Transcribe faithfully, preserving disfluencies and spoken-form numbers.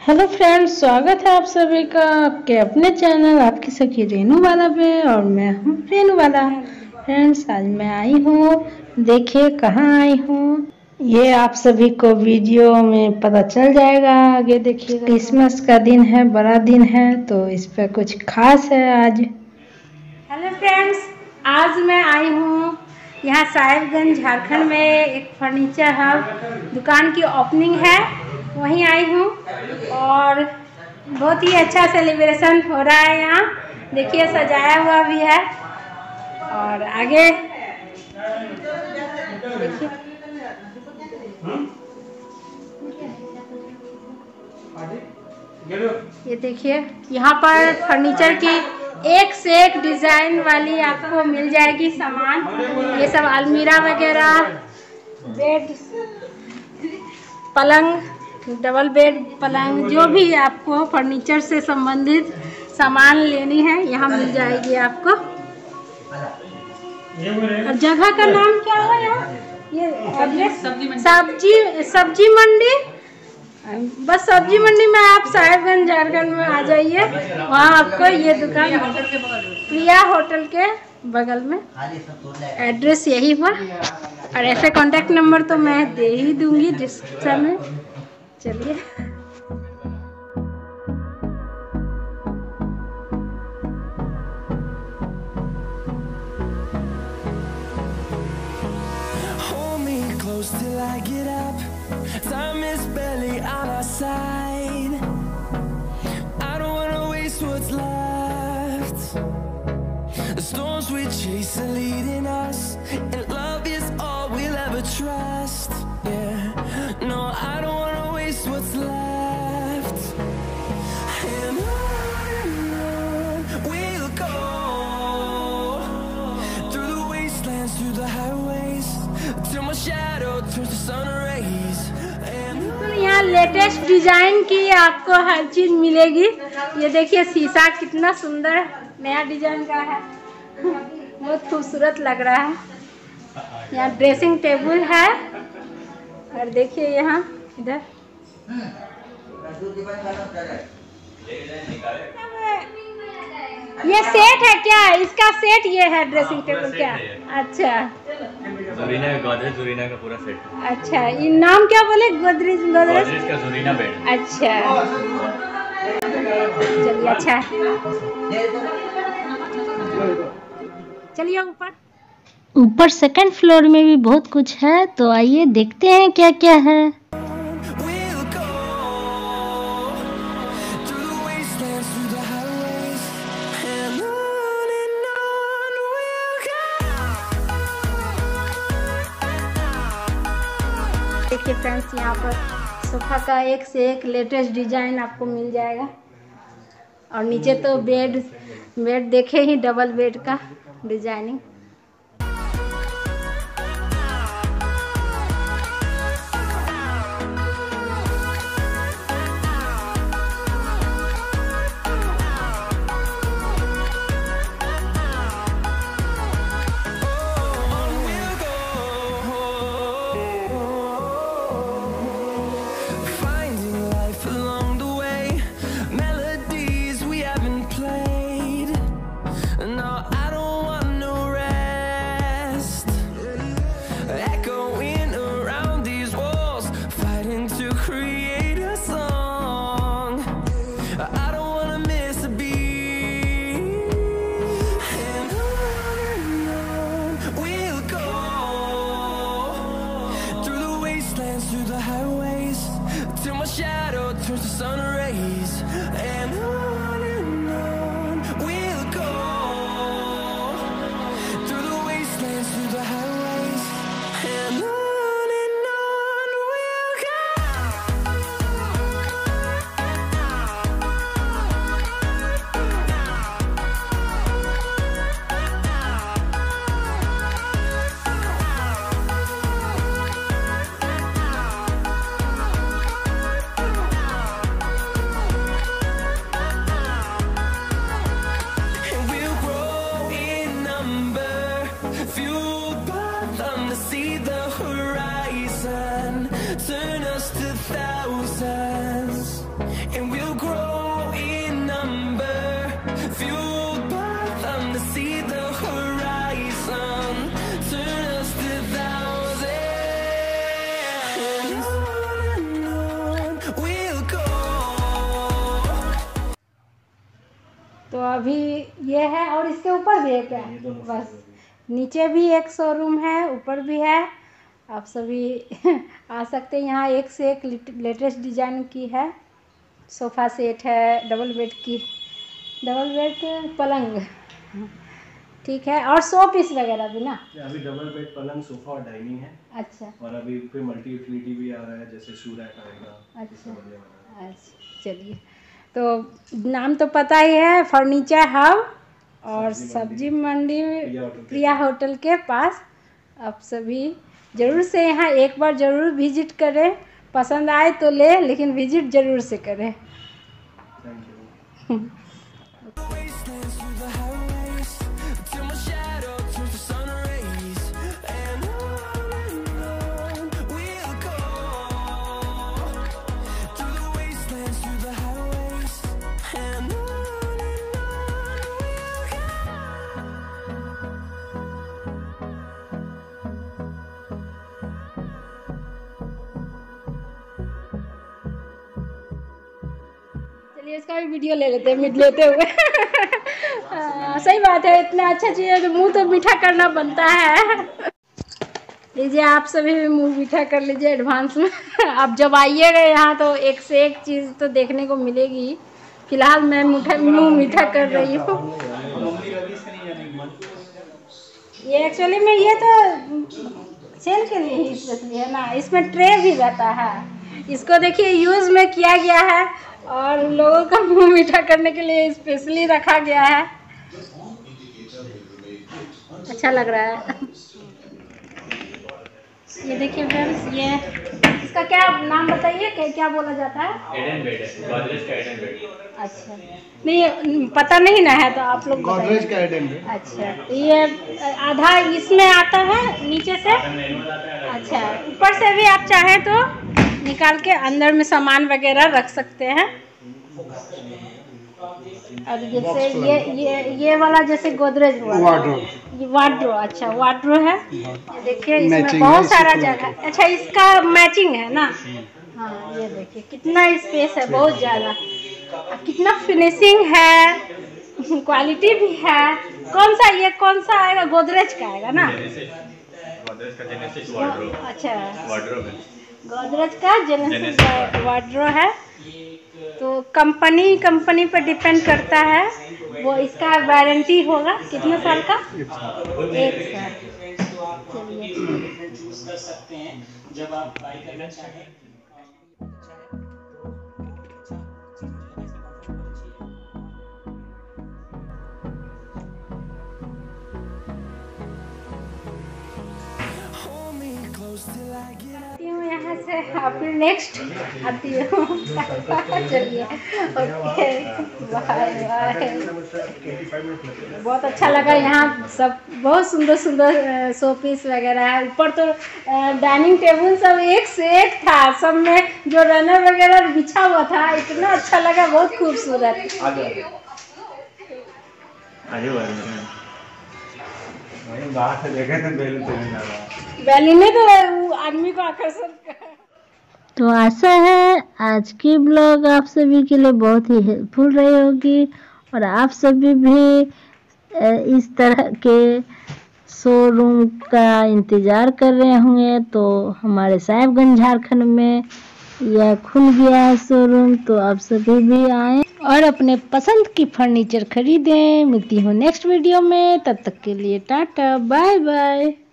Hello friends, स्वागत है आप सभी का आपके अपने चैनल आपकी सखी रेनू वाला पे। और मैं हूँ रेनू वाला। फ्रेंड्स, आज मैं आई हूँ, देखिए कहाँ आई हूँ, ये आप सभी को वीडियो में पता चल जाएगा। आगे देखिए, क्रिसमस का दिन है, बड़ा दिन है, तो इस पर कुछ खास है आज। हेलो फ्रेंड्स, आज मैं आई हूँ यहाँ साहिबगंज झारखंड में एक फर्नीचर हब दुकान की ओपनिंग है, वहीं आई हूँ और बहुत ही अच्छा सेलिब्रेशन हो रहा है। यहाँ देखिए सजाया हुआ भी है और आगे देखिए ये देखिए यहाँ पर फर्नीचर की एक से एक डिजाइन वाली आपको मिल जाएगी सामान। ये सब अलमीरा वगैरह, बेड, पलंग, डबल बेड पलंग, जो भी आपको फर्नीचर से संबंधित सामान लेनी है यहाँ मिल जाएगी आपको। और जगह का नाम क्या है यहाँ? ये एड्रेस सब्जी सब्जी मंडी, बस सब्जी मंडी में आप साहिबगंज झारखंड में आ जाइए, वहाँ आपको ये दुकान प्रिया होटल के बगल में, एड्रेस यही हुआ। और ऐसे कांटेक्ट नंबर तो मैं दे ही दूंगी डिस्क्रिप्शन में। चलिए till I get up, time is barely on our side. I don't wanna waste what's left. The storms we chase are leading us, and love is all we'll ever trust. Yeah, no, I don't wanna waste what's left. And on we'll go, through the wastelands, through the highways, till my shadow turns to sun rays. तो यहाँ latest design की आपको हर चीज मिलेगी। ये देखिए शीशा कितना सुंदर नया डिजाइन का है, बहुत खूबसूरत लग रहा है। यहाँ ड्रेसिंग टेबल है और देखिए यहाँ इधर ये सेट है क्या? इसका सेट ये है ड्रेसिंग टेबल क्या? अच्छा, ज़ुरीना गोदरेज ज़ुरीना का पूरा सेट। अच्छा, ये नाम क्या बोले? गोदरेज गोदरेज का ज़ुरीना बेड। अच्छा, चलिए अच्छा है, चलिए ऊपर ऊपर सेकंड फ्लोर में भी बहुत कुछ है, तो आइए देखते हैं क्या क्या है। देखिए फ्रेंड्स, यहाँ पर सोफा का एक से एक लेटेस्ट डिजाइन आपको मिल जाएगा। और नीचे तो बेड बेड देखे ही, डबल बेड का designing. Through the highways, till my shadow turns to sun rays. And on and on we'll go, through the wastelands, through the highways. And on and on we'll go. अभी ये है और इसके ऊपर भी है क्या? बस नीचे भी एक शोरूम है, ऊपर भी है। आप सभी आ सकते हैं यहाँ। एक से एक लेटेस्ट डिजाइन की है। सोफ़ा सेट है, डबल बेड की डबल बेड पलंग, ठीक है। और सौ पीस वगैरह भी ना? अभी डबल बेड पलंग, सोफा और डाइनिंग है। अच्छा। और अभी फिर मल्टी यूटिलिटी भी आ रहा है, जैसे शू रैक आएगा। अच्छा अच्छा, चलिए। तो नाम तो पता ही है, फर्नीचर हब और सब्जी मंडी प्रिया होटल के पास। आप सभी ज़रूर से यहाँ एक बार ज़रूर विजिट करें। पसंद आए तो ले, लेकिन विजिट ज़रूर से करें। Thank you. इसका भी वीडियो ले लेते हैं मिट लेते हुए। आ, सही बात है, इतना अच्छा चीज़ है तो मुंह तो मीठा करना बनता है। लीजिए आप सभी भी मुंह मीठा कर लीजिए एडवांस में। आप जब आइएगा यहाँ तो एक से एक चीज़ तो देखने को मिलेगी। फिलहाल मैं मीठा मुंह मीठा कर रही हूँ। ये एक्चुअली में ये तो सेल के लिए ही स्पेशली है ना। इसमें ट्रे भी रहता है। इसको देखिए यूज़ में किया गया है और लोगों का मुंह मीठा करने के लिए स्पेशली रखा गया है। अच्छा लग रहा है। ये देखिए फ्रेंड्स, ये इसका क्या नाम बताइए, क्या क्या बोला जाता है? एडन बेड है, गोदरेज का एडन बेड। अच्छा, नहीं पता नहीं ना है तो आप लोग गोदरेज का एडन बेड। अच्छा, ये आधा इसमें आता है नीचे से। अच्छा, ऊपर से भी आप चाहें तो निकाल के अंदर में सामान वगैरह रख सकते हैं। और जैसे ये ये ये वाला जैसे गोदरेज हुआ, ये वार्डरो। अच्छा, वार्डरो है। देखिए इसमें बहुत सारा जगह। अच्छा, इसका मैचिंग है ना? हाँ, ये देखिए कितना स्पेस है, बहुत ज़्यादा। कितना फिनिशिंग है, क्वालिटी भी है। कौन सा ये कौन सा आएगा? गोदरेज का आएगा ना? गोदरेज का जेनेसिस वार्डरो। अच्छा, वार्डरो है। गोदरेज का जेनेसिस वार्डरो है। तो कंपनी कंपनी पर डिपेंड करता है। वो इसका वारंटी होगा कितने साल का? एक साल। चलिए, जब आप बाय करना चाहें। यहाँ से फिर नेक्स्ट आती हूँ। चलिए, ओके, बाय बाय। बहुत अच्छा लगा यहाँ, सब बहुत सुंदर सुंदर शो पीस वगैरह है। ऊपर तो डाइनिंग टेबल सब एक से एक था, सब में जो रनर वगैरह बिछा हुआ था, इतना अच्छा लगा, बहुत खूबसूरत। बैलून तो आदमी को आकर्षण कर। तो आशा है आज की ब्लॉग आप सभी के लिए बहुत ही हेल्पफुल रही होगी और आप सभी भी इस तरह के शोरूम का इंतज़ार कर रहे होंगे। तो हमारे साहिबगंज झारखंड में यह खुल गया है शोरूम, तो आप सभी भी आएँ और अपने पसंद की फर्नीचर खरीदें। मिलती हूँ नेक्स्ट वीडियो में, तब तक के लिए टाटा बाय बाय।